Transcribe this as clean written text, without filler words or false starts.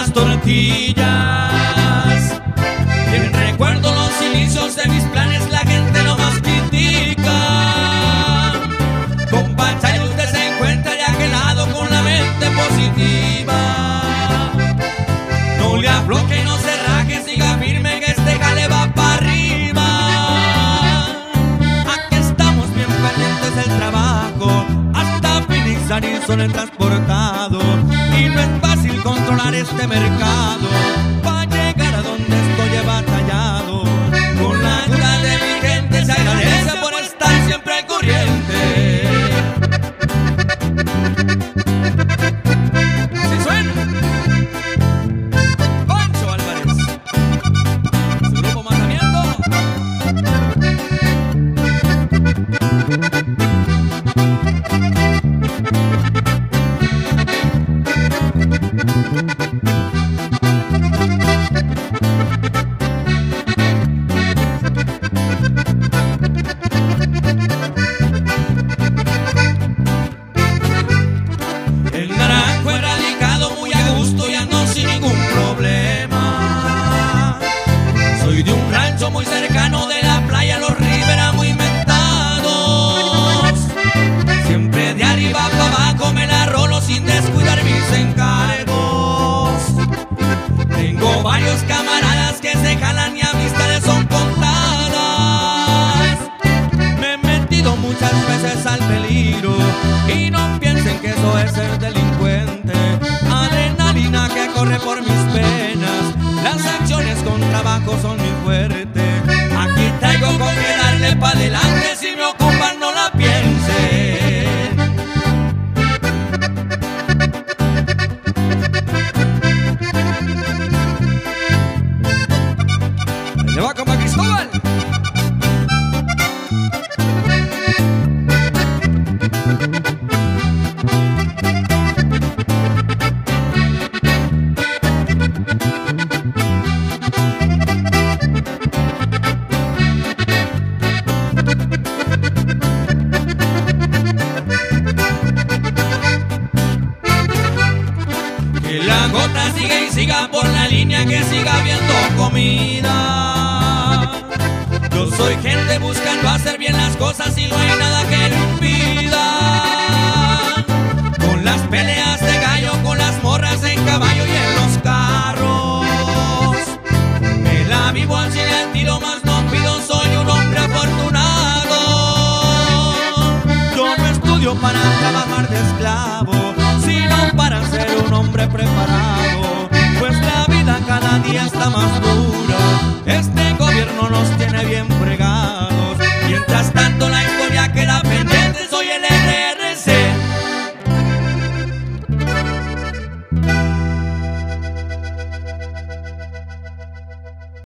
las tortillas. Bien recuerdo los inicios de mis planes, la gente lo más critica. Compa Chayo, usted se encuentra de aquel lado con la mente positiva. No le afloje, no se raje, siga firme que este jale va para arriba. Aquí estamos bien pendientes del trabajo, hasta Phoenix, Arizona he transportado. Y no es fácil controlar este mercado, para llegar a donde estoy he batallado. Con la ayuda de mi gente se agradece por estar siempre al corriente. Así suena Pancho Álvarez, su grupo Mandamiento. El naranjo erradicado muy a gusto y ando sin ningún problema. Soy de un rancho muy cercano de la playa, los Rivera muy mentados. Siempre de arriba para abajo me la rolo sin descuidar mis encargos. Tengo varios camaradas que se jalan y amistades son contadas. Me he metido muchas veces al peligro y no piensen que eso es ser delincuente. Adrenalina que corre por mis venas, las acciones con trabajo son mi fuerte. Aquí traigo con que darle pa' adelante, si me ocupan no la piensen. Le va como a Cristóbal. Que la gota siga y siga por la línea, que siga habiendo comida. Yo soy gente buscando hacer bien las cosas y no hay nada que lo impida. Con las peleas de gallo, con las morras en caballo y en los carros, me la vivo al cine al tiro, más no pido, soy un hombre afortunado. Yo no estudio para trabajar de esclavo, sino para ser un hombre preparado. Pues la vida cada día está más dura, este gobierno nos tiene bien fregados. Mientras tanto la historia queda